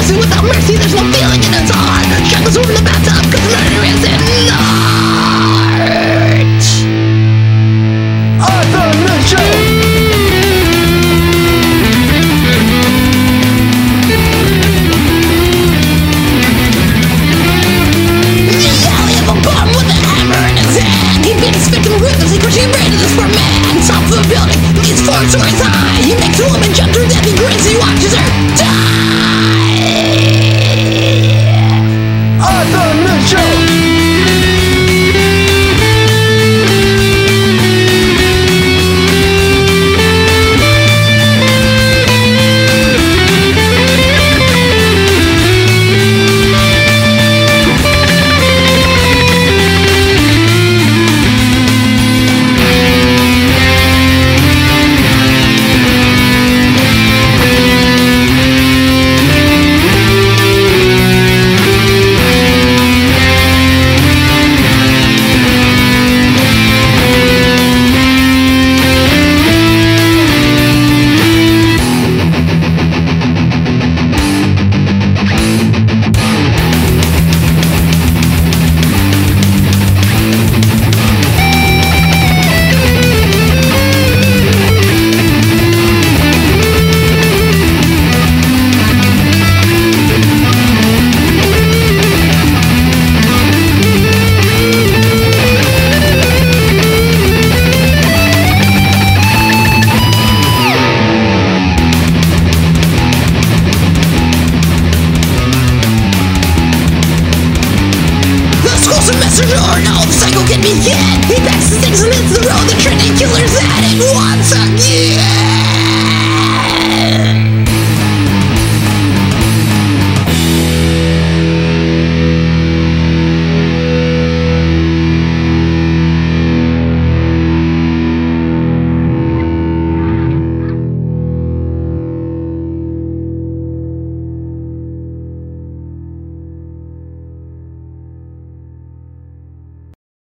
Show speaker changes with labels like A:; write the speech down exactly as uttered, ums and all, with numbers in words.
A: pussy without mercy, there's no feeling in its heart. Strangles over the bathtub, cause murder is in art. Arthur Mitchell! Ruthlessly crushing brain of this poor man. Top of a building, leads four stories high. He makes a woman jump through death and grins. He watches her die. Arthur Mitchell. Or no, the cycle can begin. He backs the things and hits the road. The trending killer's at it once